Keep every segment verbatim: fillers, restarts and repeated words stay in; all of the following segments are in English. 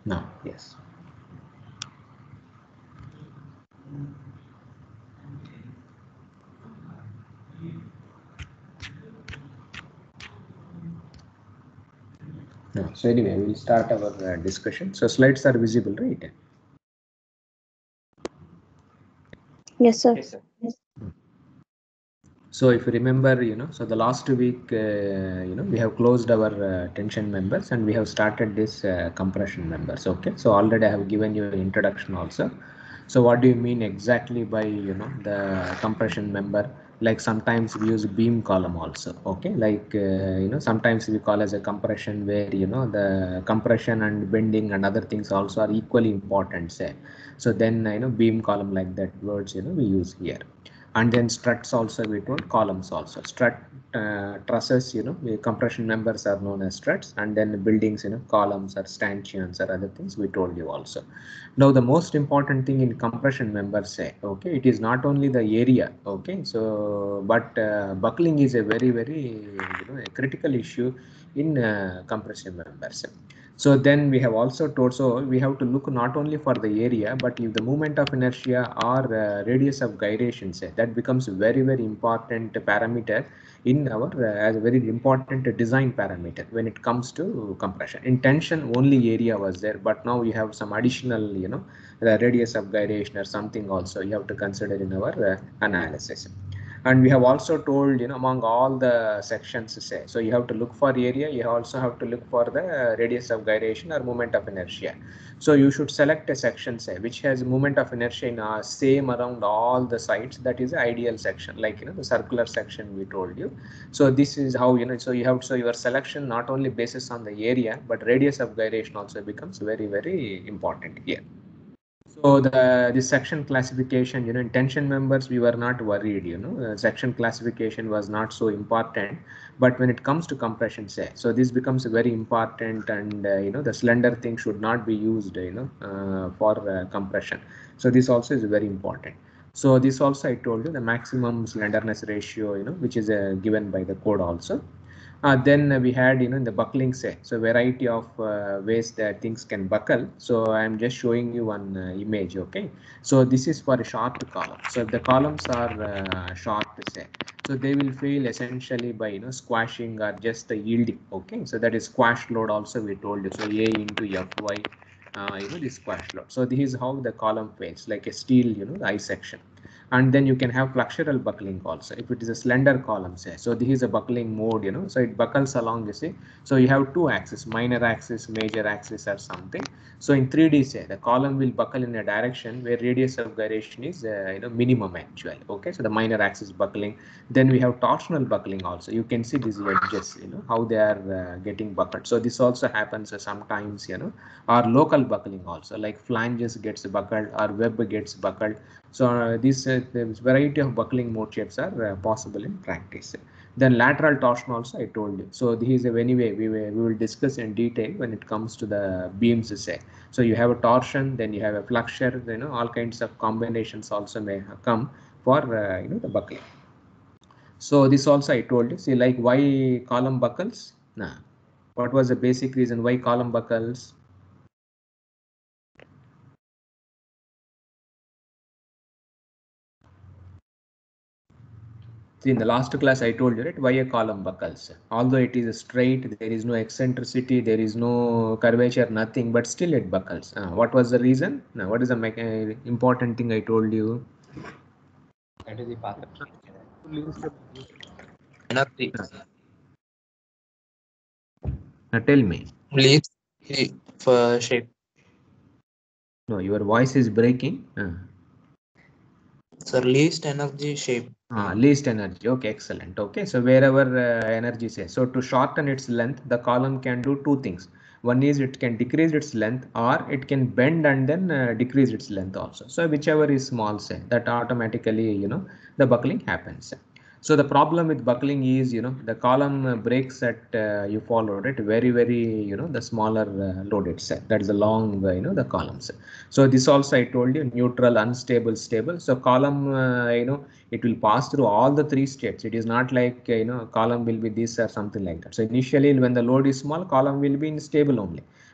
No, yes. No. So anyway, we'll start our uh, discussion. So slides are visible, right? Yes, sir. Yes, sir. So if you remember, you know, so the last week, uh, you know, we have closed our uh, tension members and we have started this uh, compression members. Okay. So already I have given you an introduction also. So what do you mean exactly by, you know, the compression member? Like sometimes we use beam column also. Okay. Like, uh, you know, sometimes we call as a compression where, you know, the compression and bending and other things also are equally important, say. So then, you know, beam column like that words, you know, we use here. And then struts also we told, columns also. Strut uh, trusses, you know, we, compression members are known as struts, and then buildings, you know, columns or stanchions or other things we told you also. Now the most important thing in compression members, say, okay, it is not only the area, okay, so but uh, buckling is a very very, you know, a critical issue in uh, compression members. So then we have also told, so we have to look not only for the area, but if the moment of inertia or uh, radius of gyration, say, that becomes very, very important parameter in our, uh, as a very important design parameter when it comes to compression. In tension, only area was there, but now you have some additional, you know, the radius of gyration or something also you have to consider in our uh, analysis. And we have also told, you know, among all the sections, say, so you have to look for area, you also have to look for the radius of gyration or moment of inertia. So you should select a section, say, which has moment of inertia in uh, same around all the sides. That is the ideal section, like, you know, the circular section we told you. So this is how, you know, so you have, so your selection not only basis on the area, but radius of gyration also becomes very, very important here. So the this section classification, you know, in tension members, we were not worried, you know, uh, section classification was not so important. But when it comes to compression, say, so this becomes very important, and uh, you know, the slender thing should not be used, you know, uh, for uh, compression. So this also is very important. So this also I told you the maximum slenderness ratio, you know, which is uh, given by the code also. Uh, then uh, we had, you know, in the buckling, say, so variety of uh, ways that things can buckle. So I'm just showing you one uh, image. Okay, so this is for a short column. So if the columns are uh, short, say, so they will fail essentially by, you know, squashing or just the yielding. Okay, so that is squash load also we told you. So A into Fy, uh, you know, this squash load. So this is how the column fails, like a steel, you know, the I section. And then you can have flexural buckling also if it is a slender column, say. So this is a buckling mode, you know, so it buckles along, you see. So you have two axes, minor axis, major axis or something. So in three D, say, the column will buckle in a direction where radius of gyration is uh, you know, minimum actually. Okay, so the minor axis buckling. Then we have torsional buckling also. You can see these edges, you know, how they are uh, getting buckled. So this also happens uh, sometimes, you know, or local buckling also, like flanges gets buckled or web gets buckled. So uh, this uh, variety of buckling mode shapes are uh, possible in practice. Then lateral torsion also I told you. So this is a, anyway we, we will discuss in detail when it comes to the beams, say. So you have a torsion, then you have a flexure, you know, all kinds of combinations also may come for uh, you know, the buckling. So this also I told you. See, like why column buckles? Nah. What was the basic reason why column buckles? See, in the last class, I told you, right, why a column buckles. Although it is straight, there is no eccentricity, there is no curvature, nothing, but still it buckles. Uh, what was the reason? Now, what is the uh, important thing I told you? That is the path of Energy. Now, tell me. Leaves for shape. No, your voice is breaking. Uh. Sir, least energy shape. Ah, least energy. Okay, excellent. Okay, so wherever uh, energy says, so to shorten its length, the column can do two things. One is it can decrease its length, or it can bend and then uh, decrease its length also. So whichever is small, say, that automatically, you know, the buckling happens. So the problem with buckling is, you know, the column uh, breaks at uh, you followed it very, very, you know, the smaller uh, load itself. That is the long, uh, you know, the columns. So this also I told you, neutral, unstable, stable. So column, uh, you know, it will pass through all the three states. It is not like, uh, you know, column will be this or something like that. So initially when the load is small, column will be in stable only.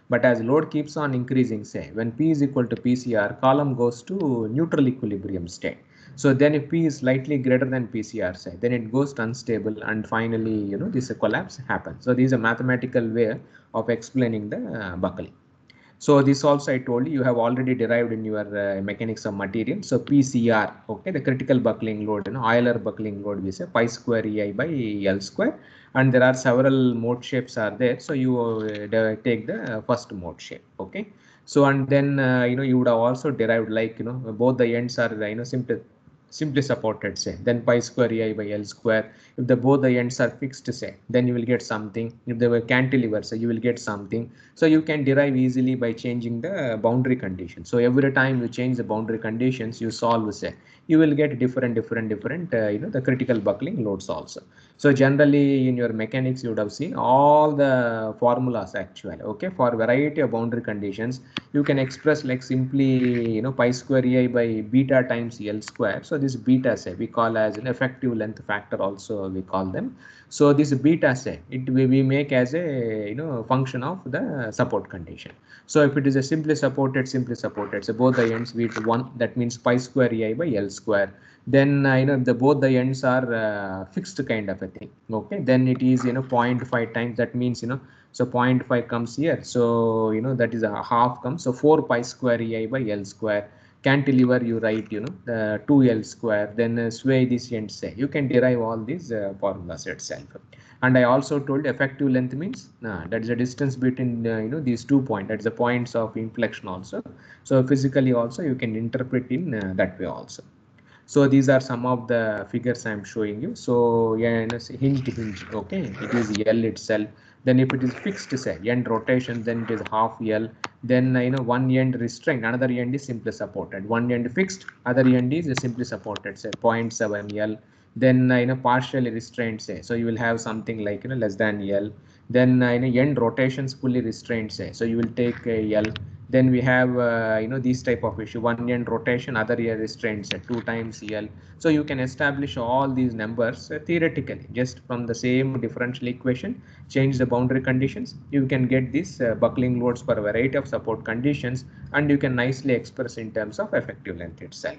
But as load keeps on increasing, say when P is equal to P C R, column goes to neutral equilibrium state. So then if P is slightly greater than P C R, say, then it goes to unstable, and finally, you know, this collapse happens. So this is a mathematical way of explaining the uh, buckling. So this also I told you, you have already derived in your uh, mechanics of material. So P C R, okay, the critical buckling load, you know, Euler buckling load, we say pi square E I by L square, and there are several mode shapes are there. So you uh, take the uh, first mode shape, okay. So and then uh, you know, you would have also derived, like, you know, both the ends are, you know, simply simply supported, say, then pi square E I by L square. If the both the ends are fixed, say, then you will get something. If they were cantilever, so you will get something. So you can derive easily by changing the boundary conditions. So every time you change the boundary conditions, you solve, say, you will get different, different, different, uh, you know, the critical buckling loads also. So generally in your mechanics, you would have seen all the formulas actually, okay, for variety of boundary conditions. You can express like simply, you know, pi square E I by beta times L square. So this beta, say, we call as an effective length factor also, we call them. So this beta, say, it we, we make as a, you know, function of the support condition. So if it is a simply supported, simply supported, so both the ends with one, that means pi square E I by L square. Then uh, you know, the both the ends are uh, fixed kind of a thing, okay, then it is, you know, zero point five times, that means, you know, so zero point five comes here, so you know, that is a half comes, so four pi square E I by L square. Cantilever, you write, you know, the two L square, then uh, sway this end, say, you can derive all these uh, formulas itself. And I also told effective length means uh, that is the distance between uh, you know, these two points, that's the points of inflection also. So physically also you can interpret in uh, that way also. So these are some of the figures I am showing you. So yeah, hinge to hinge, okay, it is L itself. Then if it is fixed, say, end rotation, then it is half L. Then you know, one end restrained, another end is simply supported. One end fixed, other end is simply supported, say zero point seven L. Then you know, partially restrained, say, so you will have something like, you know, less than L. Then uh, you know, end rotations fully restrained, say, so you will take a L. Then we have uh, you know, these type of issue, one end rotation, other end restraints at two times L. So you can establish all these numbers uh, theoretically just from the same differential equation, change the boundary conditions, you can get these uh, buckling loads for a variety of support conditions, and you can nicely express in terms of effective length itself.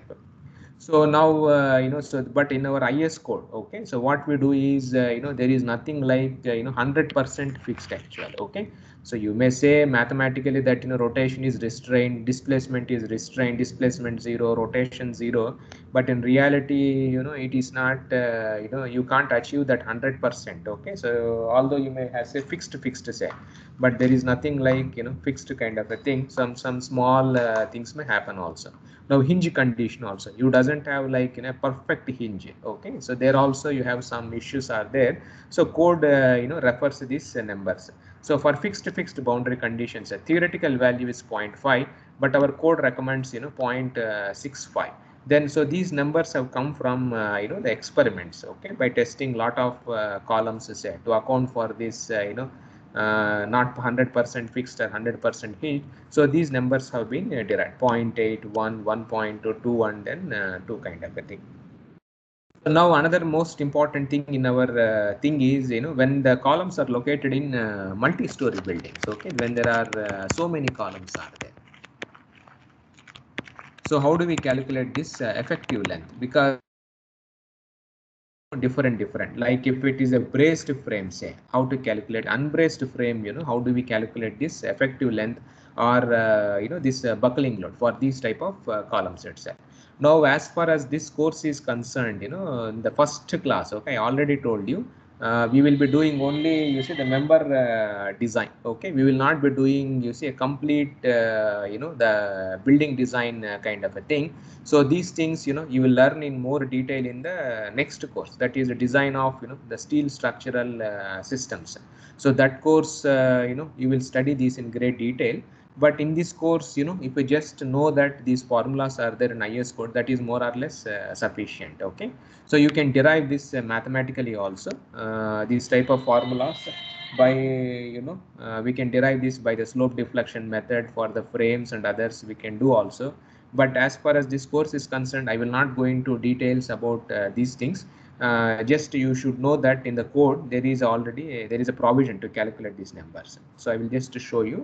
So now uh, you know, so but in our I S code, okay, so what we do is uh, you know, there is nothing like uh, you know, one hundred percent fixed actual, okay. So you may say mathematically that, you know, rotation is restrained, displacement is restrained, displacement zero, rotation zero, but in reality, you know, it is not uh, you know, you can't achieve that one hundred percent, okay. So although you may have say fixed fixed say, but there is nothing like, you know, fixed kind of a thing. Some some small uh, things may happen also. Now hinge condition also, you doesn't have like, you know, perfect hinge, okay. So there also you have some issues are there. So code uh, you know, refers these uh, numbers. So for fixed fixed boundary conditions, a theoretical value is zero point five, but our code recommends, you know, zero point six five. Then so these numbers have come from uh, you know, the experiments, okay, by testing lot of uh, columns, say, to account for this uh, you know, uh, not one hundred percent fixed or one hundred percent hinge. So these numbers have been uh, derived, zero point eight, one, one point two, and then uh, two kind of a thing. So now another most important thing in our uh, thing is, you know, when the columns are located in uh, multi-story buildings, okay, when there are uh, so many columns are there. So how do we calculate this uh, effective length? Because different different like if it is a braced frame, say, how to calculate unbraced frame, you know, how do we calculate this effective length, or uh, you know, this uh, buckling load for these type of uh, columns itself. Now as far as this course is concerned, you know, in the first class, okay, I already told you uh, we will be doing only, you see, the member uh, design, okay, we will not be doing, you see, a complete uh, you know, the building design uh, kind of a thing. So these things, you know, you will learn in more detail in the next course, that is the design of, you know, the steel structural uh, systems. So that course, uh, you know, you will study these in great detail. But in this course, you know, if you just know that these formulas are there in I S code, that is more or less uh, sufficient, okay. So you can derive this uh, mathematically also, uh, these type of formulas by, you know, uh, we can derive this by the slope deflection method for the frames and others we can do also. But as far as this course is concerned, I will not go into details about uh, these things. Uh, just you should know that in the code there is already a, there is a provision to calculate these numbers. So I will just show you.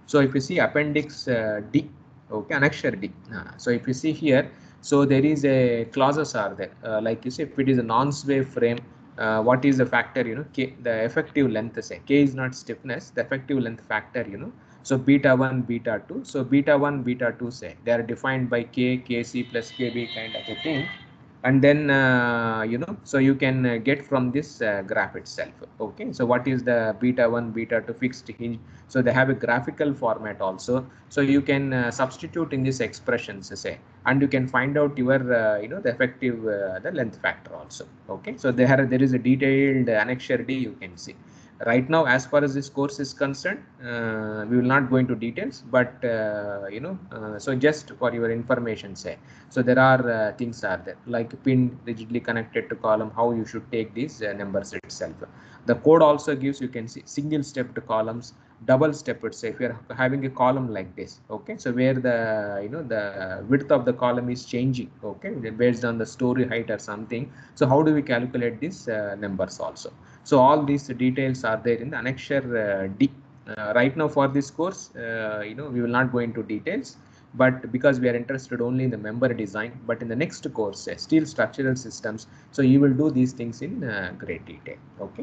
So if you see appendix uh, D, okay, annexure D. Uh, so if you see here, so there is a clauses are there, uh, like you say, if it is a non-sway frame, uh, what is the factor, you know, K, the effective length, say, K is not stiffness, the effective length factor, you know, so beta one, beta two, so beta one, beta two, say, they are defined by K, Kc plus Kb kind of a thing. And then, uh, you know, so you can uh, get from this uh, graph itself. Okay, so what is the beta one, beta two fixed hinge? So they have a graphical format also. So you can uh, substitute in these expressions, say, and you can find out your, uh, you know, the effective, uh, the length factor also. Okay, so there, there is a detailed annexure D you can see. Right now, as far as this course is concerned, uh, we will not go into details, but uh, you know, uh, so just for your information, say, so there are uh, things are there like pin rigidly connected to column, how you should take these uh, numbers itself. The code also gives, you can see single stepped columns, double stepped, say if you are having a column like this, okay, so where the, you know, the width of the column is changing, okay, based on the story height or something. So how do we calculate these uh, numbers also? So all these details are there in the annexure uh, D. Uh, right now for this course, uh, you know, we will not go into details, but because we are interested only in the member design. But in the next course, uh, steel structural systems, so you will do these things in uh, great detail. Okay.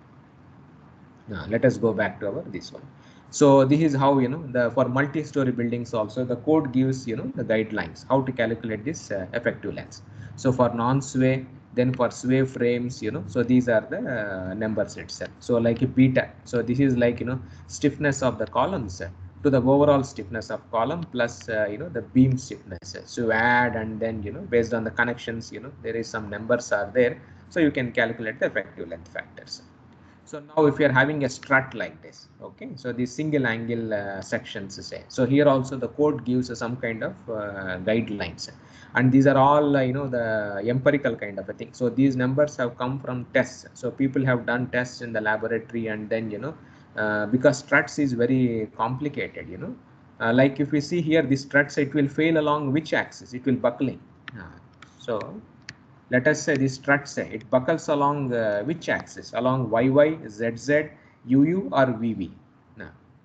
Now let us go back to our this one. So this is how, you know, the for multi-story buildings also the code gives, you know, the guidelines how to calculate this uh, effective lengths. So for non-sway, then for sway frames, you know, so these are the uh, numbers itself. So like a beta, so this is like, you know, stiffness of the columns uh, to the overall stiffness of column plus uh, you know, the beam stiffness. So add, and then, you know, based on the connections, you know, there is some numbers are there, so you can calculate the effective length factors. So now if you are having a strut like this, okay, so these single angle uh, sections, say, so here also the code gives uh, some kind of uh, guidelines, and these are all uh, you know, the empirical kind of a thing. So these numbers have come from tests, so people have done tests in the laboratory, and then, you know, uh, because struts is very complicated, you know, uh, like if we see here, the struts, it will fail along which axis? It will buckling. Uh, so let us say this strut, say it buckles along uh, which axis? Along Y Y, Z Z, U U or V V? No.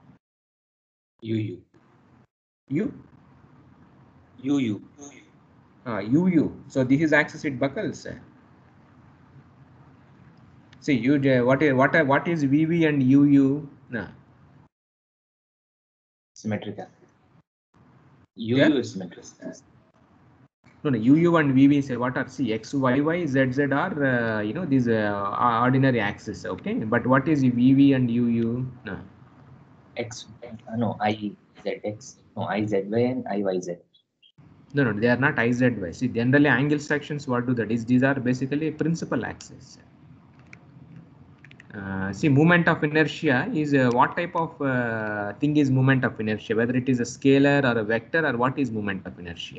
U U. U? U U. Uh, U U. So this is axis it buckles. See, you what is what what is V V and U U? No. Symmetrical. U U Yeah? is symmetrical. No, no. U U and V V, say what are? See, X, Y, Y, Z, Z are uh, you know, these uh, ordinary axis. Okay, but what is V V and U U? No. X. Uh, no, I Z X. No, I Z Y and I Y Z. No, no, they are not I Z Y. See, generally angle sections, what do that is? These are basically principal axis. Uh, see, moment of inertia is uh, what type of uh, thing is moment of inertia? Whether it is a scalar or a vector, or what is moment of inertia?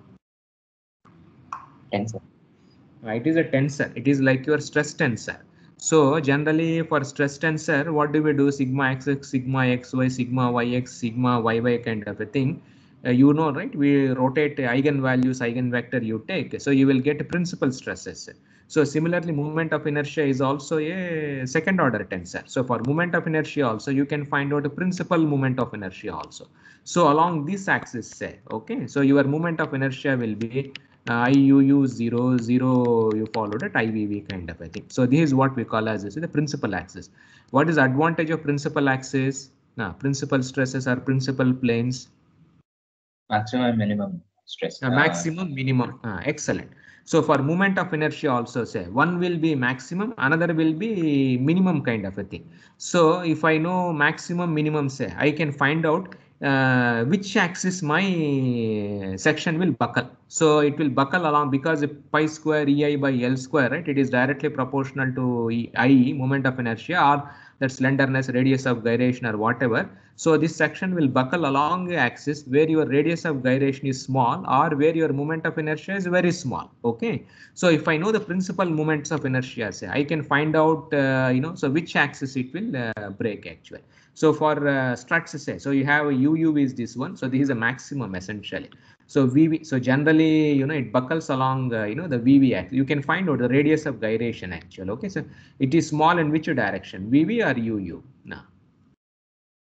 Tensor. Uh, it is a tensor. It is like your stress tensor. So generally for stress tensor, what do we do? Sigma x, sigma xy, sigma yx, sigma yy kind of a thing. Uh, you know, right? We rotate eigenvalues, eigenvector you take. So you will get principal stresses. So similarly, moment of inertia is also a second order tensor. So for moment of inertia also, you can find out a principal moment of inertia also. So along this axis, say, okay, so your moment of inertia will be uh, I U U zero, zero, you followed it, I V V kind of a thing. So this is what we call as this, the principal axis. What is advantage of principal axis? Now, principal stresses are principal planes. Maximum and minimum stress. Uh, maximum, minimum. Uh, excellent. So for moment of inertia also, say one will be maximum, another will be minimum kind of a thing. So if I know maximum, minimum, say I can find out uh, which axis my section will buckle. So it will buckle along, because pi square E I by L square, right? It is directly proportional to e, I E, moment of inertia, or that slenderness, radius of gyration, or whatever. So this section will buckle along the axis where your radius of gyration is small, or where your moment of inertia is very small. Okay. So if I know the principal moments of inertia, say I can find out, uh, you know, so which axis it will uh, break actually. So for uh, struts, say, so you have a U U is this one. So this is a maximum essentially. So V V, so generally, you know, it buckles along, uh, you know, the V V axis. You can find out the radius of gyration actually. Okay. So it is small in which direction, V V or U U? Now.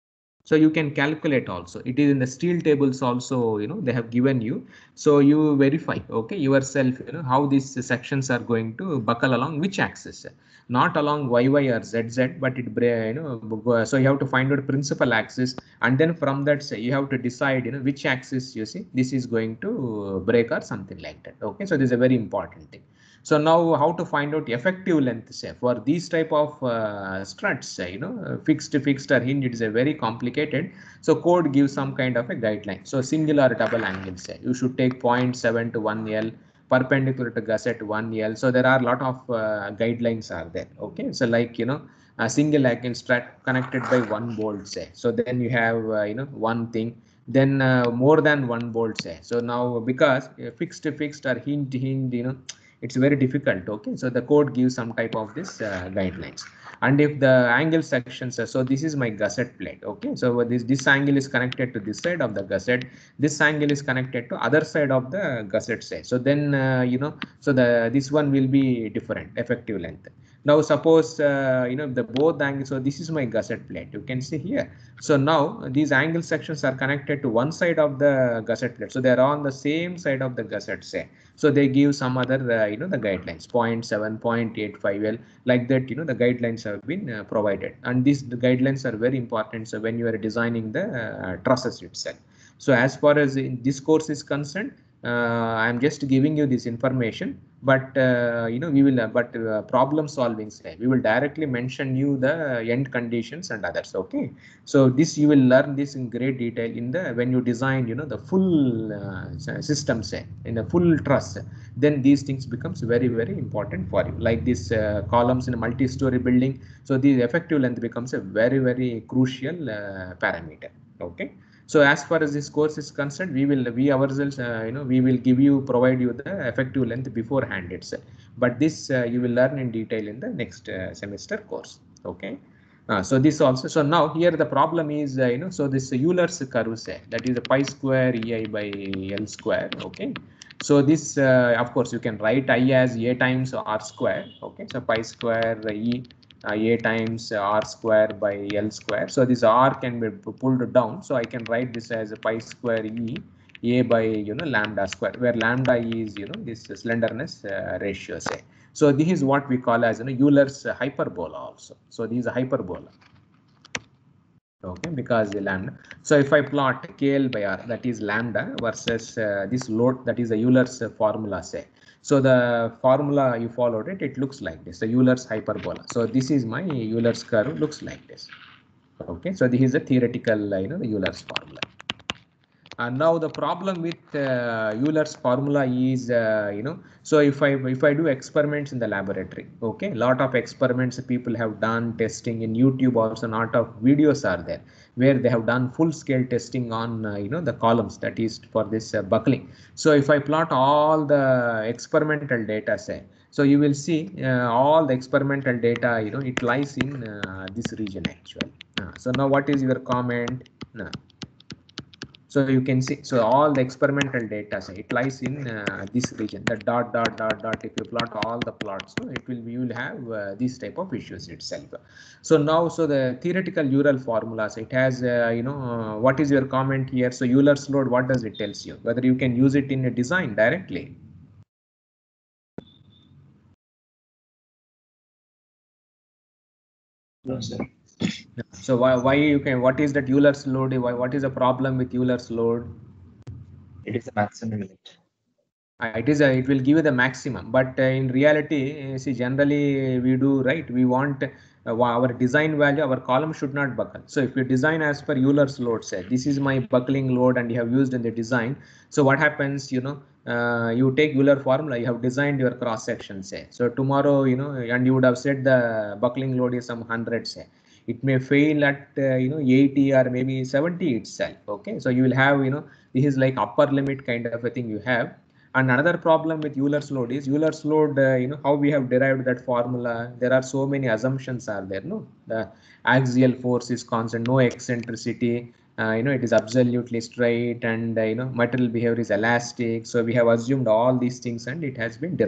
So you can calculate also. It is in the steel tables also, you know, they have given you. So you verify, okay, yourself, you know, how these sections are going to buckle along which axis, not along Y Y or Z Z, but it, you know, so you have to find out principal axis, and then from that, say, you have to decide, you know, which axis, you see, this is going to break or something like that. Okay, so this is a very important thing. So now how to find out effective length, say, for these type of uh, struts, say, you know, fixed, fixed or hinge, it is a very complicated. So code gives some kind of a guideline. So single or double angle, say, you should take zero point seven to one L, perpendicular to gusset one L. So there are a lot of uh, guidelines are there. Okay, so like, you know, a single angle strut connected by one bolt, say. So then you have, uh, you know, one thing. Then uh, more than one bolt, say. So now because uh, fixed, fixed or hinge, hinge, you know, it's very difficult. Okay, so the code gives some type of this uh, guidelines. And if the angle sections, uh, so this is my gusset plate. Okay, so this this angle is connected to this side of the gusset, this angle is connected to other side of the gusset side. So then uh, you know, so the this one will be different effective length. Now suppose uh, you know, the both angles, so this is my gusset plate, you can see here. So now these angle sections are connected to one side of the gusset plate, so they are on the same side of the gusset, say. So they give some other uh, you know, the guidelines, zero point seven, zero point eight five L, like that, you know, the guidelines have been uh, provided, and these the guidelines are very important. So when you are designing the uh, trusses itself. So as far as in this course is concerned, uh, I'm just giving you this information, but uh, you know, we will uh, but uh, problem solving, say, we will directly mention you the end conditions and others. Okay, so this you will learn this in great detail in the when you design, you know, the full uh, system, say, in a full truss. Then these things becomes very, very important for you, like these uh, columns in a multi-story building. So the effective length becomes a very, very crucial uh, parameter. Okay, so as far as this course is concerned, we will we ourselves uh, you know, we will give you provide you the effective length beforehand itself, but this uh, you will learn in detail in the next uh, semester course. Okay, uh, so this also, so now here the problem is uh, you know, so this Euler's curve, say, that is a pi square E I by L square. Okay, so this uh, of course you can write I as A times R square. Okay, so pi square E uh, A times R square by L square. So this R can be pulled down. So I can write this as a pi square E A by, you know, lambda square, where lambda is, you know, this slenderness uh, ratio, say. So this is what we call as, you know, Euler's hyperbola also. So this is a hyperbola. Okay, because the lambda. So if I plot K L by R, that is lambda, versus uh, this load, that is a Euler's uh, formula, say. So the formula you followed it, it looks like this, the Euler's hyperbola. So this is my Euler's curve, looks like this. Okay, so this is a theoretical, uh, you know, the Euler's formula. And now the problem with uh, Euler's formula is, uh, you know, so if I if I do experiments in the laboratory, okay, a lot of experiments people have done testing in YouTube also, lot of videos are there where they have done full scale testing on, uh, you know, the columns, that is for this uh, buckling. So if I plot all the experimental data, say, so you will see uh, all the experimental data, you know, it lies in uh, this region actually. Uh, so now what is your comment? No. So you can see, so all the experimental data, say, it lies in uh, this region, the dot, dot, dot, dot. If you plot all the plots, so it will, you will have uh, this type of issues itself. So now, so the theoretical Euler formulas, it has, uh, you know, uh, what is your comment here? So Euler's load, what does it tells you? Whether you can use it in a design directly. No, sir. So why, why you can, what is that Euler's load? Why, what is the problem with Euler's load? It is the maximum limit. Uh, it is a, it will give you the maximum, but uh, in reality, uh, see, generally we do, right, we want uh, our design value, our column should not buckle. So if you design as per Euler's load, say, this is my buckling load and you have used in the design. So what happens, you know, uh, you take Euler formula, you have designed your cross section, say. So tomorrow, you know, and you would have said the buckling load is some one hundred, say. It may fail at uh, you know, eighty or maybe seventy itself. Okay, so you will have, you know, this is like upper limit kind of a thing you have. And another problem with Euler's load is Euler's load, uh, you know, how we have derived that formula. There are so many assumptions are there. No, the axial force is constant, no eccentricity. Uh, you know, it is absolutely straight, and uh, you know, material behavior is elastic. So we have assumed all these things, and it has been derived.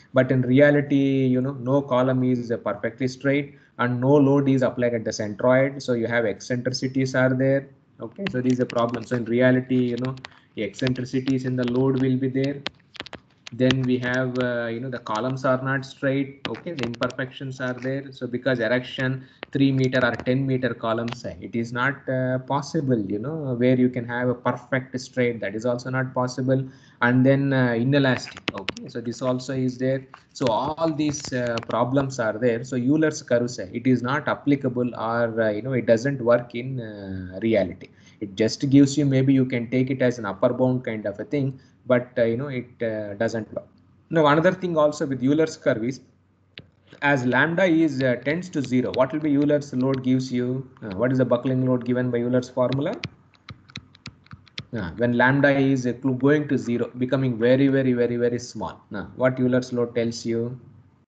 But in reality, you know, no column is uh, perfectly straight and no load is applied at the centroid. So you have eccentricities are there. Okay, so this is a problem. So in reality, you know, the eccentricities in the load will be there. Then we have uh, you know, the columns are not straight. Okay, the imperfections are there. So because erection three meter or ten meter columns, it is not uh, possible, you know, where you can have a perfect straight, that is also not possible. And then uh, inelastic. Okay, so this also is there. So all these uh, problems are there. So Euler's curves, it is not applicable, or uh, you know, it doesn't work in uh, reality. It just gives you, maybe you can take it as an upper bound kind of a thing, but uh, you know, it uh, doesn't work. Now another thing also with Euler's curve is, as lambda is uh, tends to zero, what will be Euler's load gives you? Uh, what is the buckling load given by Euler's formula? Uh, when lambda is uh, going to zero, becoming very, very, very, very small. Now, what Euler's load tells you?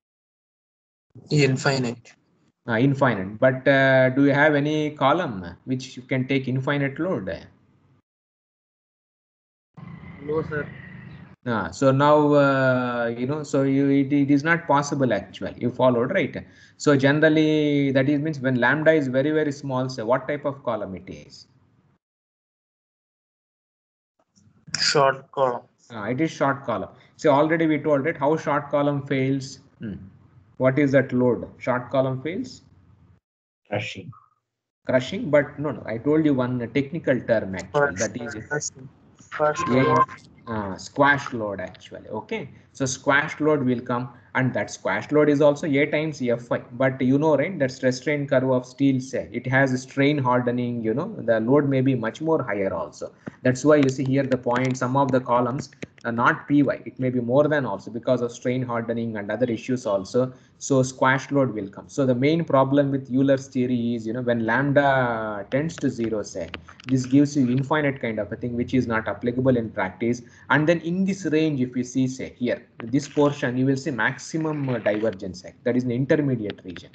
Infinite. Uh, infinite. But uh, do you have any column which you can take infinite load? No, sir. Uh, so now, uh, you know, so you, it, it is not possible actually. You followed, right? So generally, that is means when lambda is very, very small, so what type of column it is? Short column. Uh, it is short column. So already we told it how short column fails. Hmm. What is that load? Short column fails? Crushing. Crushing, but no, no. I told you one technical term actually. First, That is it. first, first Yeah, load. uh, squash load actually. Okay, so squash load will come, and that squash load is also A times Fi. But you know, right, that stress strain curve of steel cell, it has a strain hardening. You know, the load may be much more higher also. That's why you see here the point, some of the columns are not Py, it may be more than also because of strain hardening and other issues also. So squash load will come. So the main problem with Euler's theory is, you know, when lambda tends to zero, say, this gives you infinite kind of a thing, which is not applicable in practice. And then in this range, if you see, say here, this portion, you will see maximum uh, divergence, that is an intermediate region.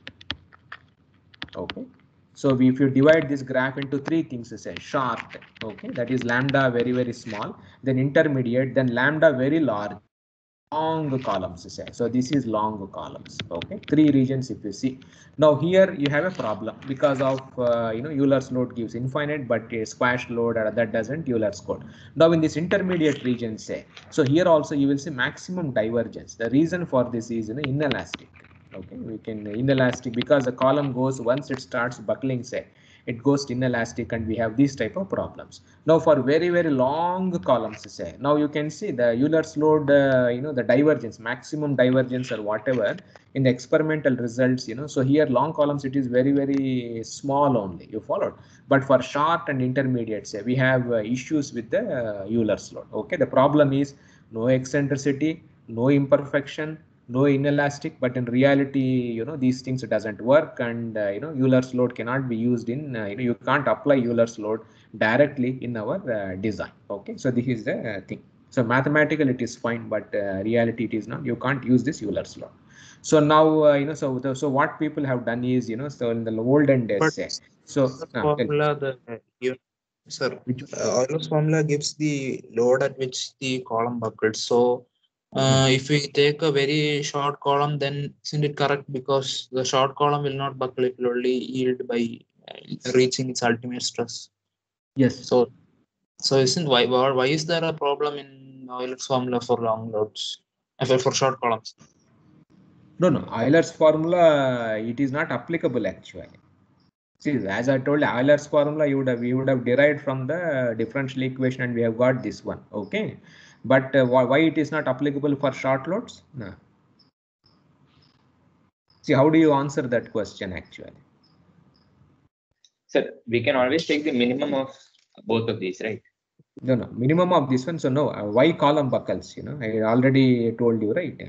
Okay, so if you divide this graph into three things, say short, okay, that is lambda very, very small, then intermediate, then lambda very large, long columns, say. So this is long columns. Okay, three regions if you see. Now here you have a problem because of uh, you know, Euler's load gives infinite, but a squash load or that doesn't. Euler's code. Now in this intermediate region, say, so here also you will see maximum divergence. The reason for this is, you know, inelastic. Okay, we can inelastic because the column goes, once it starts buckling, say, it goes inelastic, and we have these type of problems. Now for very, very long columns, say, now you can see the Euler's load, uh, you know, the divergence, maximum divergence or whatever in the experimental results, you know, so here long columns, it is very, very small only, you followed. But for short and intermediate, say, we have uh, issues with the uh, Euler's load. Okay, the problem is no eccentricity, no imperfection, no inelastic, but in reality, you know, these things doesn't work, and uh, you know, Euler's load cannot be used in, uh, you know, you can't apply Euler's load directly in our uh, design. Okay, so this is the uh, thing. So mathematical it is fine, but uh, reality it is not. You can't use this Euler's law. So now, uh, you know, so the, so what people have done is, you know, so in the olden days, But say, so the uh, formula, the you, sir, which, uh, Euler's formula gives the load at which the column buckles. So, uh, if we take a very short column, then isn't it correct? Because the short column will not buckle; it will only yield by uh, reaching its ultimate stress. yes. So, so isn't why why why is there a problem in Euler's formula for long loads, uh, for for short columns? No, no, Euler's formula, it is not applicable actually. See, as I told, Euler's formula, you would have, we would have derived from the differential equation, and we have got this one. Okay, but uh, why, why it is not applicable for short loads? No. See, how do you answer that question actually? So we can always take the minimum of both of these, right? No, no, minimum of this one. So no, uh, why column buckles? You know, I already told you, right?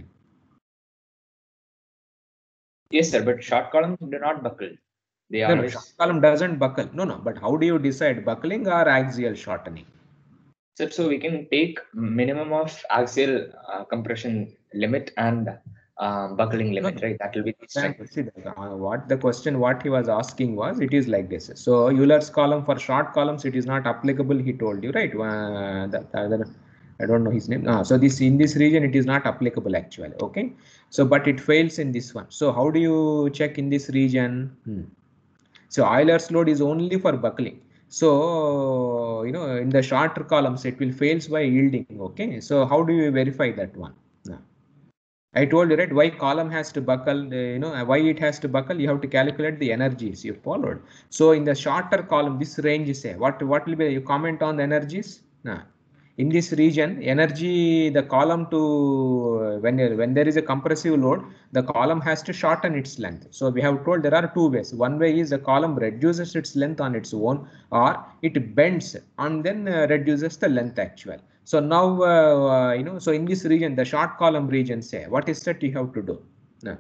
Yes, sir. But short columns do not buckle. They No, no, always. short column doesn't buckle. No, no. But how do you decide buckling or axial shortening? So, so we can take minimum of axial uh, compression limit and um, buckling limit, No. right? That will be the strength. See, uh, what the question, what he was asking was, it is like this. So Euler's column for short columns, it is not applicable. He told you, right? Uh, the, the, I don't know his name. Ah, so this in this region it is not applicable actually. Okay. So but it fails in this one. So how do you check in this region? Hmm. So Euler's load is only for buckling. So you know in the shorter columns it will fails by yielding. Okay. So how do you verify that one? No. I told you, right, why column has to buckle, uh, you know, why it has to buckle, you have to calculate the energies you followed. So in the shorter column, this range is say, what, what will be, you comment on the energies? No. In this region, energy, the column to, when, when there is a compressive load, the column has to shorten its length. So we have told there are two ways. One way is the column reduces its length on its own, or it bends and then uh, reduces the length actual. So now, uh, uh, you know, so in this region, the short column region, say, what is that you have to do? No.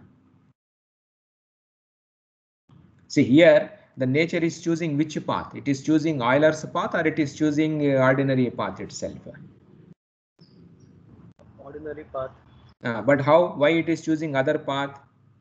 See here, the nature is choosing which path. It is choosing Euler's path or it is choosing uh, ordinary path itself. Ordinary path. Uh, but how? Why it is choosing other path?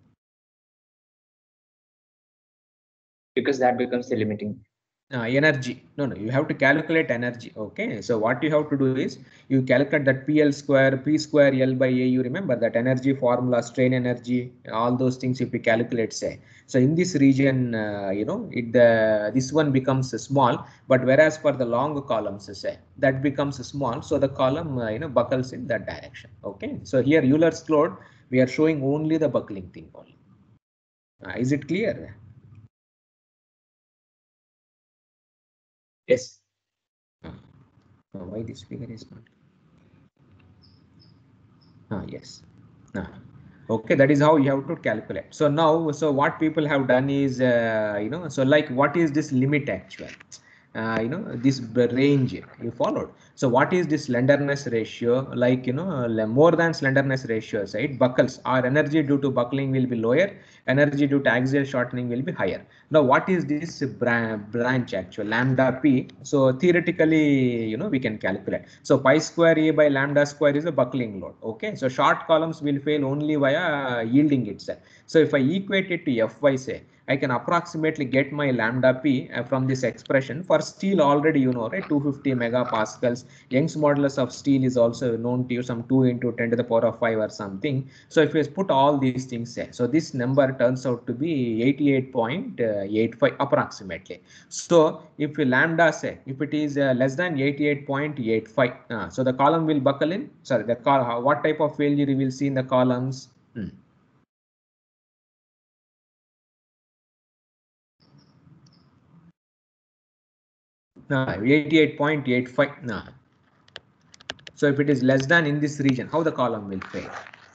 Because that becomes the limiting. Uh, energy. No, no, you have to calculate energy. Okay. So what you have to do is you calculate that P L square, P square L by A. You remember that energy formula, strain energy, all those things if you calculate, say. So in this region, uh, you know, it the this one becomes small, but whereas for the long columns, say, that becomes small. So the column, uh, you know, buckles in that direction. Okay. So here Euler's load, we are showing only the buckling thing only. Uh, is it clear? Yes. Uh, why this figure is not? Ah, yes. Ah. Okay, that is how you have to calculate. So now, so what people have done is, uh, you know, so like what is this limit actually? Uh, you know, this range you followed. So what is this slenderness ratio? Like, you know, more than slenderness ratio, so it buckles. Our energy due to buckling will be lower. Energy due to axial shortening will be higher. Now, what is this branch actually? Lambda P. So theoretically, you know, we can calculate. So pi square A by lambda square is a buckling load. Okay. So short columns will fail only via yielding itself. So if I equate it to Fy, say, I can approximately get my lambda P from this expression. For steel already, you know, right, two hundred fifty megapascals. Young's modulus of steel is also known to you, some two into ten to the power of five or something. So if you put all these things there, so this number turns out to be eighty-eight point eight five approximately. So if you lambda, say, if it is uh, less than eighty-eight point eight five, uh, so the column will buckle in. Sorry, the col what type of failure you will see in the columns? Hmm. Uh, eighty-eight point eight five. No. So if it is less than in this region, how the column will fail?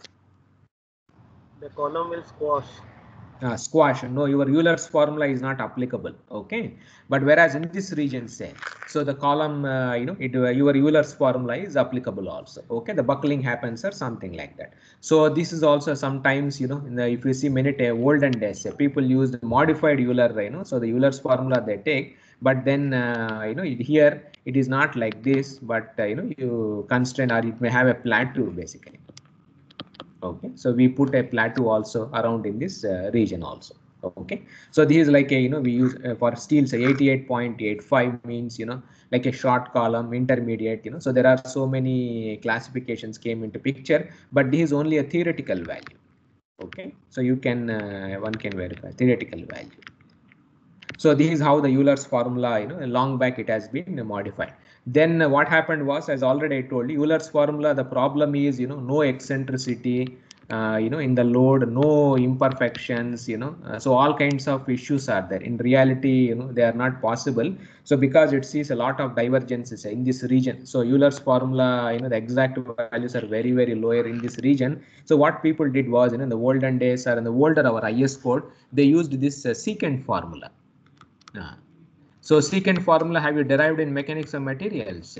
The column will squash. Uh, squash. No, your Euler's formula is not applicable. Okay, but whereas in this region, say, so the column, uh, you know, it uh, your Euler's formula is applicable also. Okay, the buckling happens or something like that. So this is also sometimes, you know, in the, if you see many olden days, say, people used modified Euler, you know, so the Euler's formula they take. But then, uh, you know, here it is not like this, but, uh, you know, you constrain or it may have a plateau basically. Okay, so we put a plateau also around in this uh, region also. Okay, so this is like a, you know, we use uh, for steel, say eighty-eight point eight five means, you know, like a short column, intermediate, you know, so there are so many classifications came into picture, but this is only a theoretical value. Okay, so you can, uh, one can verify theoretical value. So this is how the Euler's formula, you know, long back it has been modified. Then uh, what happened was, as already I told you, Euler's formula, the problem is, you know, no eccentricity, uh, you know, in the load, no imperfections, you know, uh, so all kinds of issues are there. In reality, you know, they are not possible. So because it sees a lot of divergences in this region. So Euler's formula, you know, the exact values are very, very lower in this region. So what people did was, you know, in the olden days or in the older our I S code, they used this uh, secant formula. Uh, so secant formula have you derived in mechanics of materials?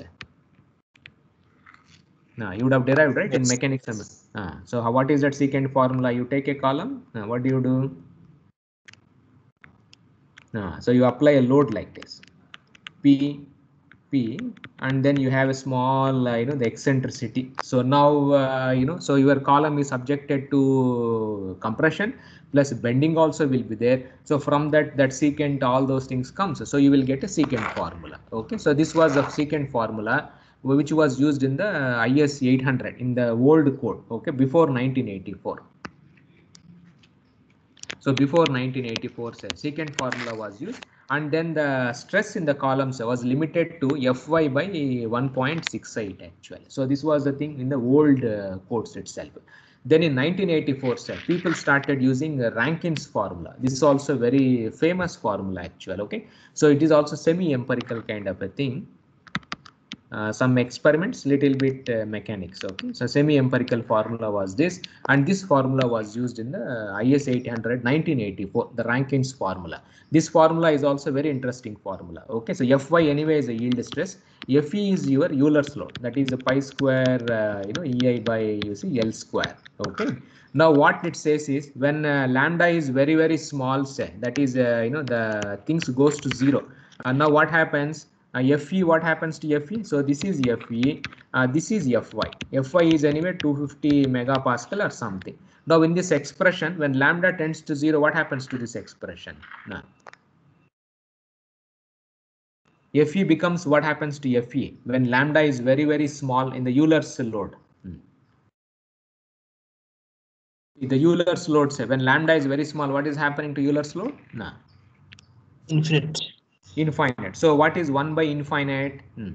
No, you would have derived, right? Yes. In mechanics of uh, so how, what is that secant formula? You take a column. Uh, what do you do? Uh, so you apply a load like this, P, P, and then you have a small, uh, you know, the eccentricity. So now, uh, you know, so your column is subjected to compression plus bending also will be there. So from that, that secant, all those things comes. So you will get a secant formula. Okay. So this was a secant formula. which was used in the I S eight hundred in the old code, okay, before nineteen eighty-four. So before nineteen eighty-four, say, secant formula was used, and then the stress in the columns was limited to Fy by one point six eight actually. So this was the thing in the old uh, codes itself. Then in nineteen eighty-four, say, people started using uh, Rankin's formula. This is also a very famous formula actually. Okay, so it is also semi-empirical kind of a thing. Uh, some experiments, little bit uh, mechanics. Okay, so semi-empirical formula was this, and this formula was used in the uh, I S eight hundred nineteen eighty-four, the Rankin's formula. This formula is also very interesting formula. Okay, so Fy anyway is a yield stress. Fe is your Euler's load, that is a pi square, uh, you know, Ei by you see L square. Okay. Now what it says is when uh, lambda is very very small, say, that is uh, you know, the things goes to zero. Uh, now what happens? Uh, Fe, what happens to Fe? So this is Fe, uh, this is Fy. Fy is anyway two hundred fifty megapascal or something. Now in this expression, when lambda tends to zero, what happens to this expression? Now Fe becomes, what happens to Fe when lambda is very very small in the Euler's load? Hmm. The Euler's load, say, when lambda is very small, what is happening to Euler's load? Nah. Infinite. Infinite. So what is one by infinite? Hmm.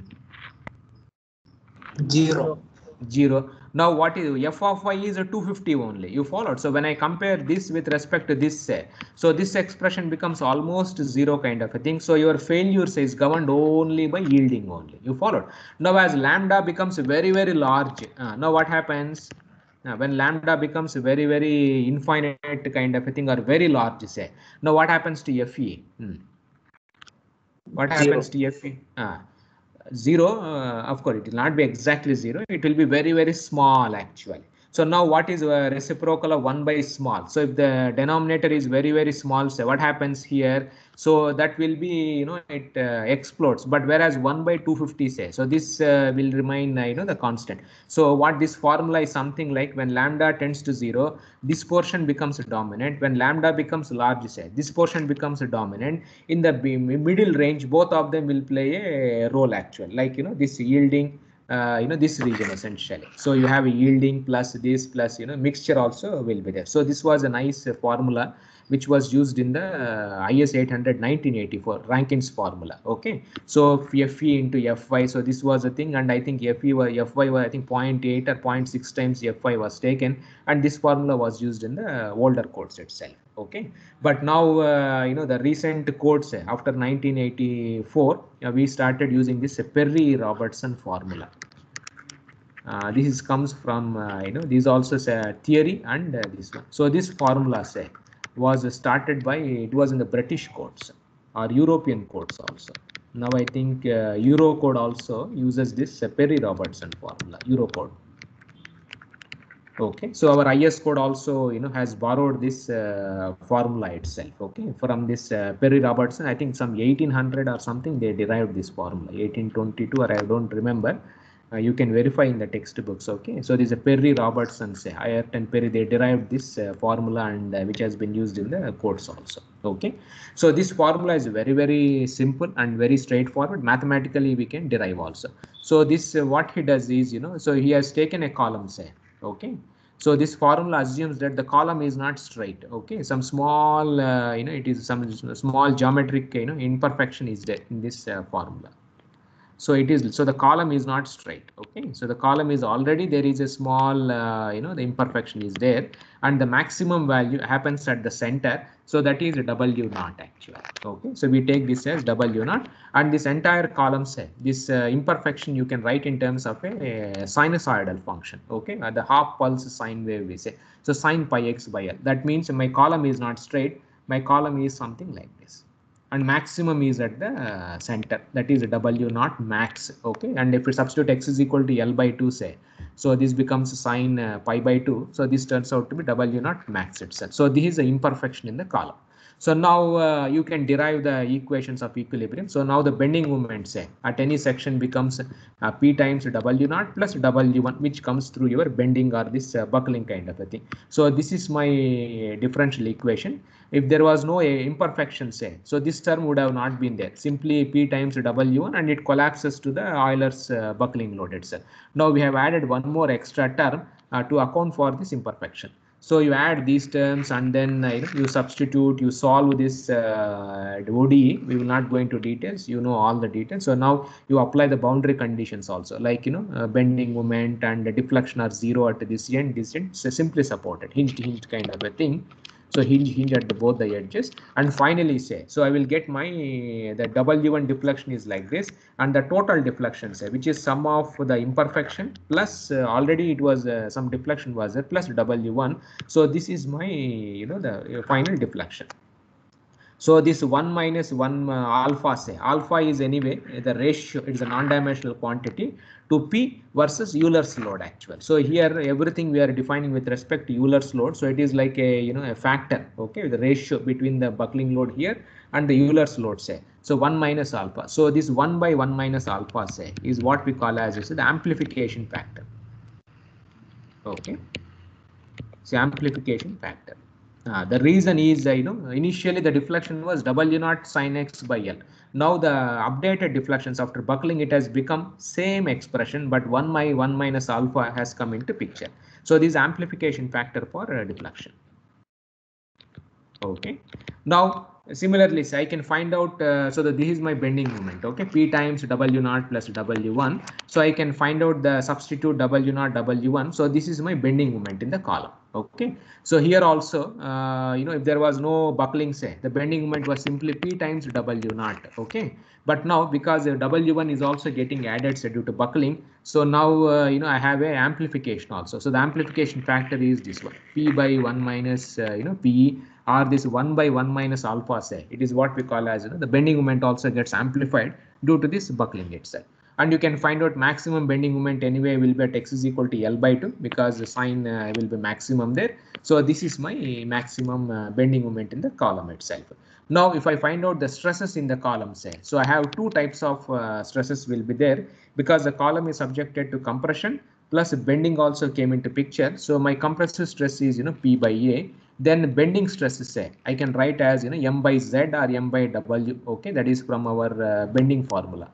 Zero. Zero. Now what is F of Y is a two hundred fifty only. You followed. So when I compare this with respect to this, say, so this expression becomes almost zero kind of a thing. So your failure is governed only by yielding only. You followed. Now as lambda becomes very very large, uh, now what happens? Now when lambda becomes very very infinite kind of a thing or very large, say, now what happens to Fe? Hmm. What happens zero. To Fe? Ah, zero, uh, of course, it will not be exactly zero. It will be very, very small actually. So now what is a reciprocal of one by small? So if the denominator is very, very small, say, what happens here? So that will be, you know, it uh, explodes. But whereas one by two hundred fifty, say, so this uh, will remain, uh, you know, the constant. So what this formula is something like when lambda tends to zero, this portion becomes dominant. When lambda becomes large, say, this portion becomes dominant. In the middle range, both of them will play a role actually, like, you know, this yielding. Uh, you know, this region essentially. So you have a yielding plus this plus, you know, mixture also will be there. So this was a nice uh, formula which was used in the uh, I S eight hundred nineteen eighty-four Rankin's formula. Okay, so Fe into Fy. So this was a thing, and I think Fe was Fy was I think zero point eight or zero point six times Fy was taken, and this formula was used in the older codes itself. Okay, but now uh, you know, the recent codes uh, after nineteen eighty-four, uh, we started using this uh, Perry-Robertson formula. Uh, this is comes from uh, you know, these also uh, theory and uh, this one. So this formula, say, was started by, it was in the British codes or European codes also. Now I think uh, Eurocode also uses this uh, Perry-Robertson formula, Eurocode. Okay, so our I S code also, you know, has borrowed this uh, formula itself. Okay, from this uh, Perry-Robertson, I think some eighteen hundred or something they derived this formula, eighteen twenty-two or I don't remember. Uh, you can verify in the textbooks. Okay, so this is a Perry-Robertson, say, Ayrton Perry, they derived this uh, formula, and uh, which has been used in the codes also. Okay, so this formula is very very simple and very straightforward. Mathematically we can derive also. So this uh, what he does is, you know, so he has taken a column, say. Okay, so this formula assumes that the column is not straight. Okay, some small uh, you know, it is some small geometric, you know, imperfection is there in this uh, formula. So it is, so the column is not straight. Okay, so the column is already, there is a small uh, you know, the imperfection is there, and the maximum value happens at the center. So that is W naught actually. Okay, so we take this as W naught, and this entire column, say, this uh, imperfection you can write in terms of a, a sinusoidal function. Okay, uh, the half pulse sine wave we say. So sine pi x by L. That means my column is not straight. My column is something like this, and maximum is at the uh, center, that is W naught max. Okay, and if we substitute x is equal to L by two, say, so this becomes sine uh, pi by two, so this turns out to be W naught max itself. So this is the imperfection in the column. So now uh, you can derive the equations of equilibrium. So now the bending moment say at any section becomes uh, P times W naught plus W one, which comes through your bending or this uh, buckling kind of a thing. So this is my differential equation. If there was no uh, imperfection say, so this term would have not been there. Simply P times W one and it collapses to the Euler's uh, buckling load itself. Now we have added one more extra term uh, to account for this imperfection. So you add these terms and then uh, you, know, you substitute, you solve this uh, O D E. We will not go into details. You know all the details. So now you apply the boundary conditions also, like you know uh, bending moment and the deflection are zero at this end, this end. So simply supported, hinged, hinged kind of a thing. So hinge hinge at the, both the edges, and finally say, so I will get my the W one deflection is like this, and the total deflection say, which is sum of the imperfection plus uh, already it was uh, some deflection was there plus W one. So this is my you know the uh, final deflection. So this one minus one uh, alpha say, alpha is anyway the ratio, it is a non-dimensional quantity to P versus Euler's load actual. So here everything we are defining with respect to Euler's load. So it is like a you know a factor, okay, the ratio between the buckling load here and the Euler's load say. So one minus alpha. So this one by one minus alpha say is what we call as the amplification factor. Okay, so amplification factor. Uh, the reason is, uh, you know, initially the deflection was W naught sin x by L. Now the updated deflections after buckling, it has become same expression, but one by one minus alpha has come into picture. So this amplification factor for uh, deflection. Okay. Now similarly, so I can find out, uh, so that this is my bending moment, okay, P times W naught plus W one. So I can find out the substitute W naught W one. So this is my bending moment in the column. Okay, so here also, uh, you know, if there was no buckling say, the bending moment was simply P times W naught. Okay, but now because the W one is also getting added say, due to buckling, so now uh, you know I have a amplification also. So the amplification factor is this one, P by one minus uh, you know P, or this one by one minus alpha say, it is what we call as you know the bending moment also gets amplified due to this buckling itself. And you can find out maximum bending moment anyway will be at x is equal to L by two, because the sign uh, will be maximum there. So this is my maximum uh, bending moment in the column itself. Now if I find out the stresses in the column say, so I have two types of uh, stresses will be there, because the column is subjected to compression plus bending also came into picture. So my compressive stress is you know P by A. Then bending stress is say I can write as you know M by Z or M by W. Okay, that is from our uh, bending formula.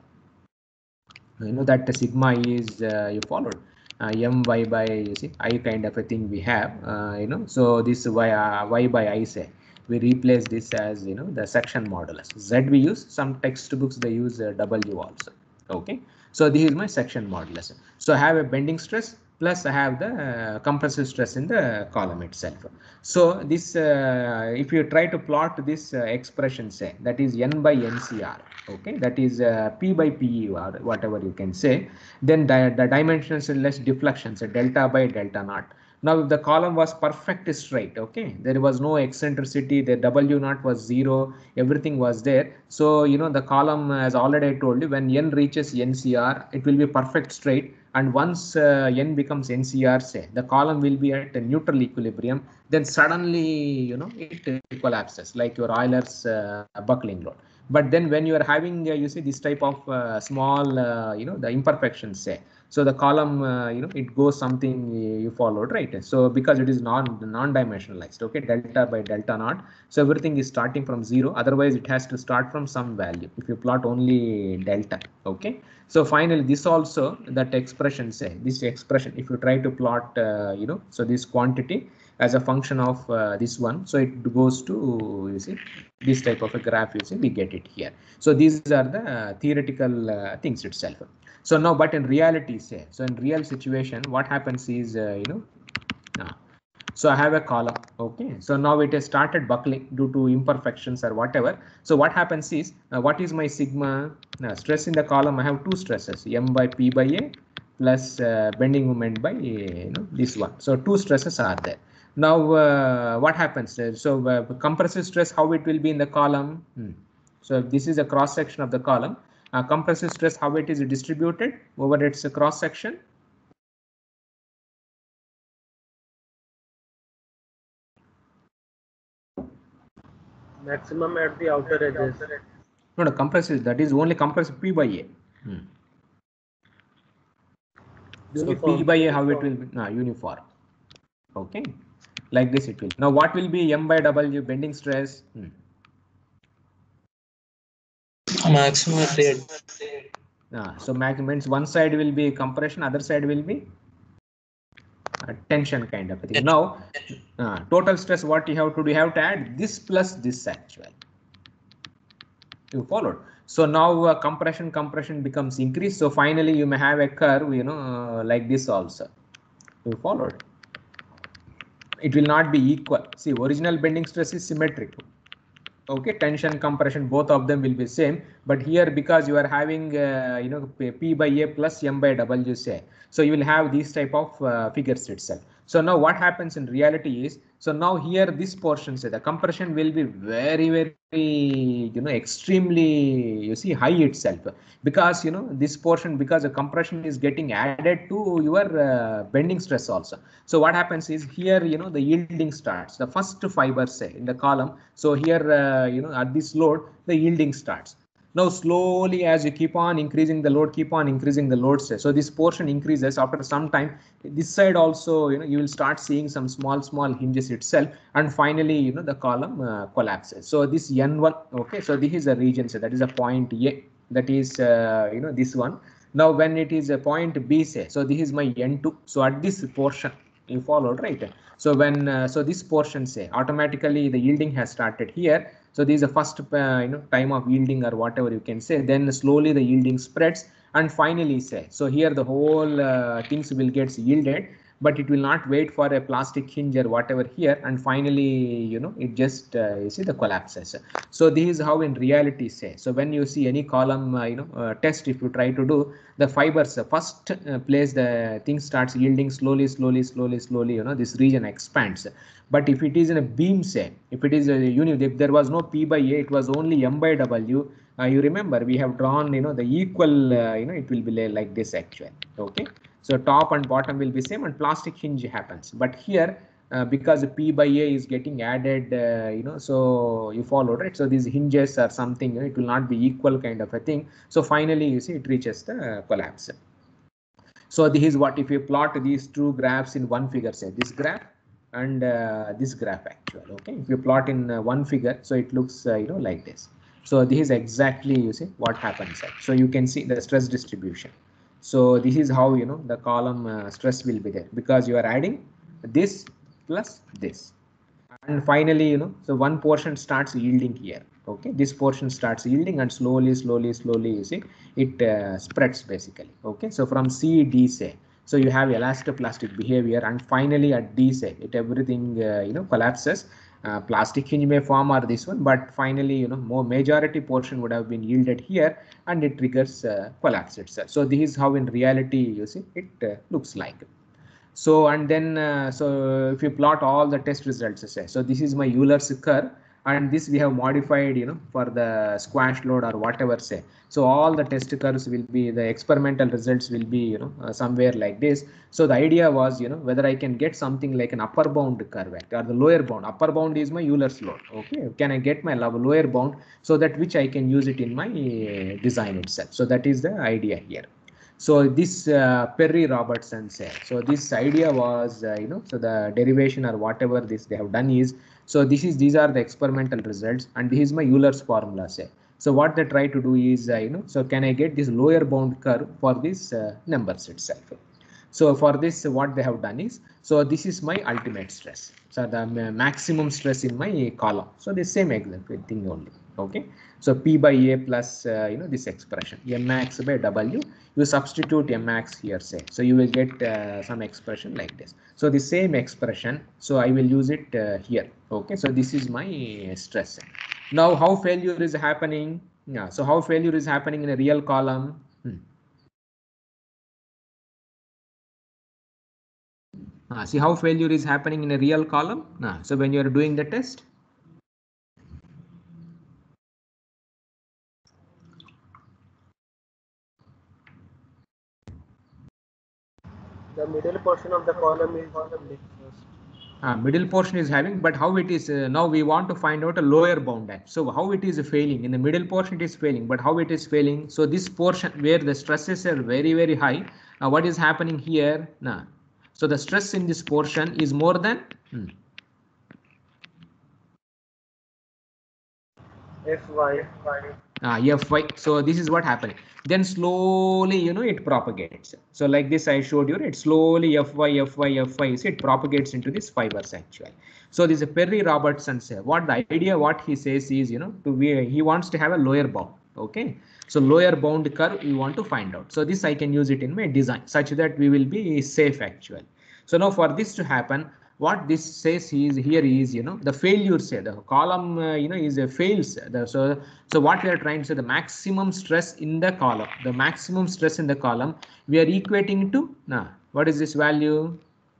You know that the sigma is uh, you followed uh, M y by you see I kind of a thing we have uh, you know. So this y uh, y by I say we replace this as you know the section modulus. Z we use, some textbooks they use uh, W also. Okay, so this is my section modulus. So I have a bending stress plus I have the uh, compressive stress in the column itself. So this uh, if you try to plot this uh, expression say, that is N by N C R, okay, that is uh, P by P E or whatever you can say, then the, the dimensionless deflections, so delta by delta naught. Now if the column was perfect straight, okay, there was no eccentricity, the W naught was zero, everything was there. So you know the column, as already I told you, when N reaches N C R, it will be perfect straight. And once uh, N becomes N C R say, the column will be at a neutral equilibrium, then suddenly you know it collapses like your Euler's uh, buckling load. But then when you are having uh, you see this type of uh, small uh, you know the imperfections say, so the column uh, you know it goes something you followed, right? So because it is non non-dimensionalized, okay, delta by delta naught, so everything is starting from zero, otherwise it has to start from some value if you plot only delta. Okay, so finally this also, that expression say, this expression if you try to plot uh, you know so this quantity as a function of uh, this one, so it goes to you see this type of a graph, you see we get it here. So these are the uh, theoretical uh, things itself. So now but in reality say, so in real situation what happens is uh, you know uh, so I have a column, okay, so now it has started buckling due to imperfections or whatever. So what happens is uh, what is my sigma uh, stress in the column? I have two stresses, M by P by A plus uh, bending moment by you know this one. So two stresses are there. Now uh, what happens? So uh, compressive stress, how it will be in the column? Hmm. So this is a cross section of the column. Uh, compressive stress, how it is distributed over its cross section? Maximum at the outer edges. No, no, compress is that is only compress P by A. Hmm. So P Uniform. by A, how it will be? No, uniform. Okay, like this it will. Now what will be M by W bending stress? Hmm. Maximum at the edge. Ah, so max means one side will be compression, other side will be uh, tension kind of a thing. Now uh, total stress, what you have to do, you have to add this plus this actual. You followed. So now uh, compression compression becomes increased. So finally you may have a curve, you know, uh, like this also. You followed. It will not be equal. See, original bending stress is symmetric. Okay, tension compression both of them will be same, but here because you are having uh, you know P by A plus M by W say, so you will have these type of uh, figures itself. So now what happens in reality is, so now here this portion say the compression will be very very you know extremely you see high itself, because you know this portion, because the compression is getting added to your uh, bending stress also. So what happens is here you know the yielding starts, the first fibers say in the column. So here uh, you know at this load the yielding starts. Now slowly as you keep on increasing the load, keep on increasing the load say, so this portion increases. After some time this side also you know you will start seeing some small small hinges itself, and finally you know the column uh, collapses. So this N one, okay, so this is a region, so that is a point A, that is uh, you know this one. Now when it is a point B say, so this is my N two. So at this portion you followed, right? So when uh, so this portion say automatically the yielding has started here. So this is the first uh, you know time of yielding or whatever you can say. Then slowly the yielding spreads, and finally say, so here the whole uh, things will get yielded, but it will not wait for a plastic hinge or whatever here, and finally you know it just uh, you see the collapses. So this is how in reality say. So when you see any column uh, you know uh, test, if you try to do the fibers uh, first uh, place, the thing starts yielding slowly slowly slowly slowly, you know this region expands. But if it is in a beam say, if it is a unit, if there was no P by A, it was only M by W, uh, you remember we have drawn you know the equal uh, you know it will be like this actually. Okay, so top and bottom will be same, and plastic hinge happens. But here uh, because P by A is getting added uh, you know so you follow, right? So these hinges are something, you know, it will not be equal kind of a thing. So finally you see it reaches the uh, collapse. So this is what, if you plot these two graphs in one figure, say this graph and uh, this graph actual. Okay, if you plot in uh, one figure, so it looks uh, you know like this. So this is exactly you see what happens. So you can see the stress distribution. So this is how you know the column uh, stress will be there, because you are adding this plus this, and finally you know so one portion starts yielding here. Okay, this portion starts yielding, and slowly slowly slowly you see it uh, spreads basically. Okay, so from C D say, so you have elastoplastic behavior, and finally at D say it everything uh, you know collapses. Uh, plastic hinge may form or this one, but finally you know more majority portion would have been yielded here, and it triggers uh, collapse itself. So this is how in reality you see it uh, looks like. So and then uh, so if you plot all the test results, say, so this is my Euler's curve, and this we have modified you know for the squash load or whatever say. So all the test curves will be, the experimental results will be you know uh, somewhere like this. So the idea was you know whether I can get something like an upper bound curve or the lower bound. Upper bound is my Euler's load. Okay, can I get my lower bound, so that which I can use it in my uh, design itself. So that is the idea here. So this uh, Perry Robertson said. So this idea was, uh, you know, so the derivation or whatever this they have done is, so this is these are the experimental results, and this is my Euler's formula say. So what they try to do is, uh, you know, so can I get this lower bound curve for these uh, numbers itself? So for this, what they have done is, so this is my ultimate stress. So the maximum stress in my column. So the same exact thing only. Okay. So P by A plus, uh, you know, this expression, M max by W, you substitute M max here, say. So you will get uh, some expression like this. So the same expression, so I will use it uh, here. Okay. So this is my stress. Now how failure is happening? Yeah. So how failure is happening in a real column? Hmm. Uh, see how failure is happening in a real column. Uh, so when you are doing the test, The middle portion of the column is exposed. Uh, middle portion is having, but how it is uh, now we want to find out a lower bound. So how it is failing in the middle portion, it is failing, but how it is failing? So this portion where the stresses are very very high, uh, what is happening here? Nah. So the stress in this portion is more than hmm. Fy. Ah, Fy. So this is what happening. Then slowly, you know, it propagates. So like this, I showed you, it slowly Fy, Fy, Fy, it propagates into this fibers actually. So this is a Perry Robertson say. What the idea, what he says is, you know, to be, he wants to have a lower bound. Okay. So lower bound curve we want to find out. So this I can use it in my design such that we will be safe actually. So now for this to happen, what this says is here is, you know, the failure say the column, uh, you know, is a fails. The, so, so what we are trying to say, the maximum stress in the column, the maximum stress in the column, we are equating to, nah, what is this value?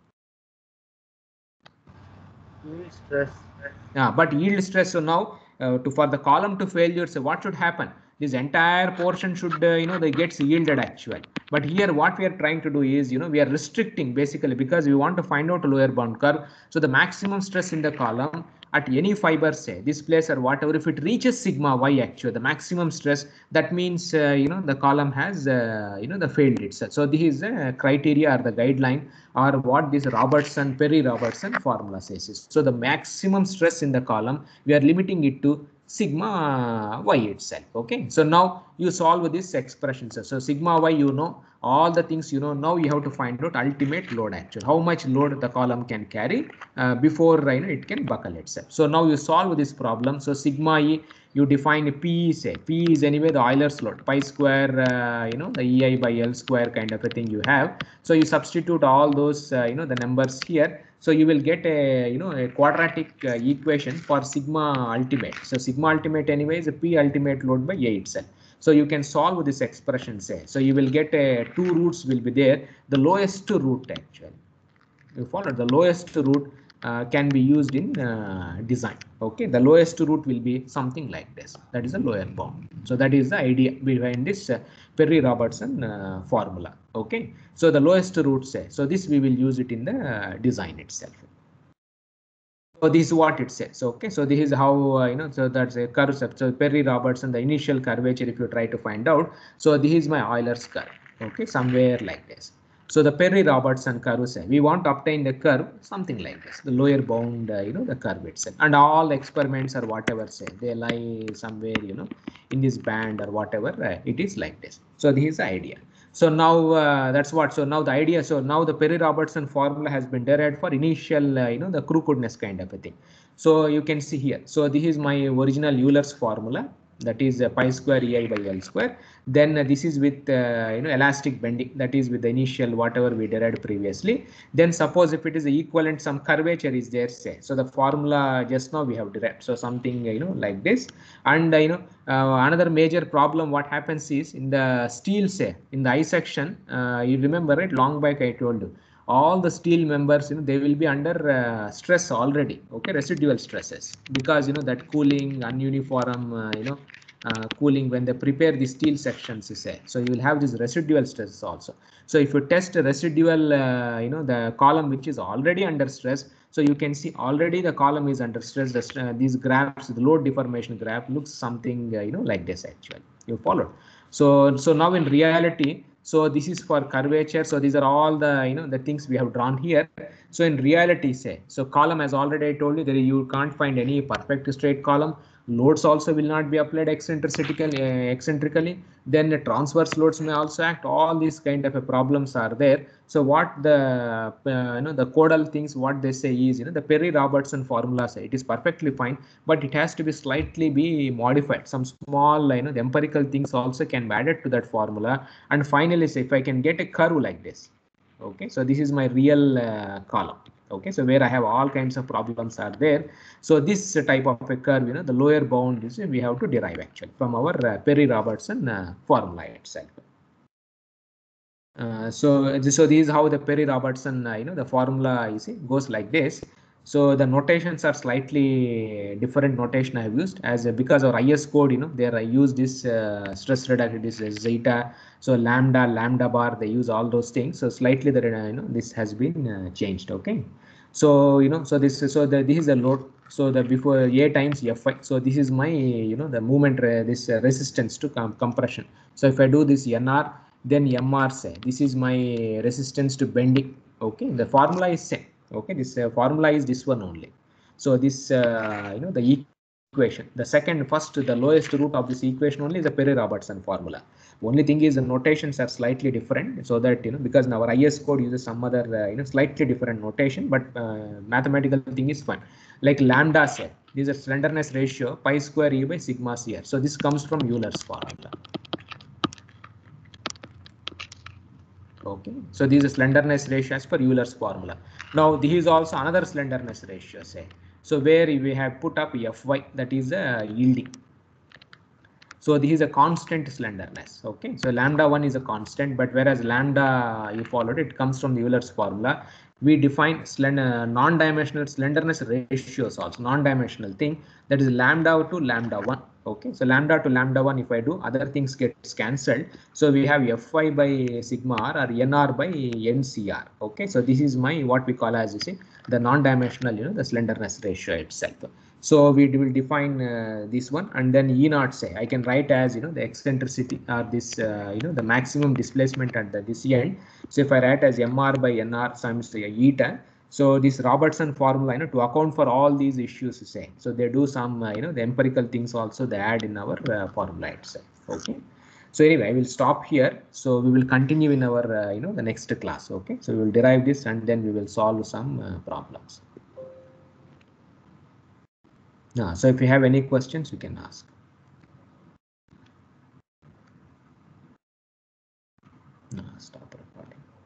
Yield stress. Yeah, but yield stress. So now uh, to for the column to failure, so what should happen? This entire portion should, uh, you know, they gets yielded actually. But here what we are trying to do is, you know, we are restricting basically because we want to find out a lower bound curve. So the maximum stress in the column at any fiber, say this place or whatever, if it reaches sigma y actually, the maximum stress, that means, uh, you know, the column has, uh, you know, the failed itself. So this is a criteria or the guideline or what this Robertson, Perry Robertson formula says. So the maximum stress in the column, we are limiting it to sigma y itself. Okay, so now you solve this expression. So, so sigma y, you know, all the things, you know, now you have to find out ultimate load actually, how much load the column can carry uh, before, you know, it can buckle itself. So now you solve this problem. So sigma e, you define P, say P is anyway the Euler's load, pi square, uh, you know, the E I by L square kind of a thing you have. So you substitute all those, uh, you know, the numbers here. So you will get a, you know, a quadratic uh, equation for sigma ultimate. So sigma ultimate anyway is a P ultimate load by A itself. So you can solve this expression, say. So you will get a two roots will be there. The lowest root actually, you follow, the lowest root uh, can be used in uh, design. Okay, the lowest root will be something like this. That is a lower bound. So that is the idea behind this uh, Perry Robertson uh, formula. Okay, so the lowest root, say. So this we will use it in the uh, design itself. So this is what it says. Okay, so this is how, uh, you know, so that's a curve. So Perry Robertson, the initial curvature, if you try to find out. So this is my Euler's curve. Okay, somewhere like this. So the Perry Robertson curve, say we want to obtain the curve something like this, the lower bound, uh, you know, the curve itself, and all experiments or whatever, say they lie somewhere, you know, in this band or whatever, uh, it is like this. So this is the idea. So now uh, that's what. So now the idea. So now the Perry Robertson formula has been derived for initial, uh, you know, the crookedness kind of a thing. So you can see here. So this is my original Euler's formula. That is uh, pi square E I by L square. Then uh, this is with uh, you know, elastic bending. That is with the initial whatever we derived previously. Then suppose if it is equivalent, some curvature is there, say. So the formula just now we have derived. So something, you know, like this. And uh, you know, uh, another major problem what happens is in the steel, say in the I section, uh, you remember, right, long back I told you, all the steel members, you know, they will be under uh, stress already. Okay, residual stresses, because, you know, that cooling, ununiform, uh, you know, uh, cooling when they prepare the steel sections, you say. So you will have these residual stresses also. So if you test a residual, uh, you know, the column which is already under stress, so you can see already the column is under stress. The, uh, these graphs, the load deformation graph looks something, uh, you know, like this actually. You followed. So, so now in reality, so this is for curvature. So these are all the, you know, the things we have drawn here. So in reality, say, so column, as already I told you, that you can't find any perfect straight column. Loads also will not be applied eccentrically. Uh, eccentrically. Then the transverse loads may also act. All these kind of uh, problems are there. So what the uh, you know, the codal things, what they say is, you know, the Perry Robertson formula say it is perfectly fine, but it has to be slightly be modified. Some small, you know, the empirical things also can be added to that formula. And finally, say if I can get a curve like this. Okay, so this is my real uh, column. Okay, so where I have all kinds of problems are there. So this type of a curve, you know, the lower bound is we have to derive actually from our uh, Perry Robertson uh, formula itself. Uh, so, so this is how the Perry Robertson, uh, you know, the formula, you see, goes like this. So the notations are slightly different notation I have used, as uh, because our I S code, you know, there I use this uh, stress reduction, this is zeta, so lambda, lambda bar, they use all those things. So slightly the, uh, you know, this has been uh, changed. Okay. So you know, so this is so the this is the load. So the before A times Fy. So this is my you know the movement uh, this uh, resistance to com compression. So if I do this N R, then M R say this is my resistance to bending. Okay, the formula is same. Okay, this uh, formula is this one only. So this uh, you know the equation, the second first the lowest root of this equation only is the Perry-Robertson formula. Only thing is the notations are slightly different, so that you know because in our I S code uses some other uh, you know slightly different notation, but uh, mathematical thing is fine. Like lambda say this is a slenderness ratio pi square E by sigma C R. So this comes from Euler's formula. Okay, so this is slenderness ratio as per Euler's formula. Now this is also another slenderness ratio say. So where we have put up Fy, that is a yielding. So this is a constant slenderness. Okay, so lambda one is a constant, but whereas lambda you followed it comes from the Euler's formula. We define slender non-dimensional slenderness ratios also non-dimensional thing, that is lambda to lambda one. Okay, so lambda to lambda one, if I do, other things gets cancelled. So we have Fy by sigma r or Nr by Ncr. Okay, so this is my what we call as you see the non-dimensional you know the slenderness ratio itself. So we will define uh, this one, and then E naught say I can write as you know the eccentricity or this uh, you know the maximum displacement at the this end. So if I write as mr by nr times eta, so this Robertson formula you know to account for all these issues say. So they do some uh, you know the empirical things also they add in our uh, formula itself. Okay. So anyway, I will stop here. So we will continue in our uh, you know the next class. Okay. So we will derive this and then we will solve some uh, problems. Yeah, so if you have any questions, you can ask. No, stop recording.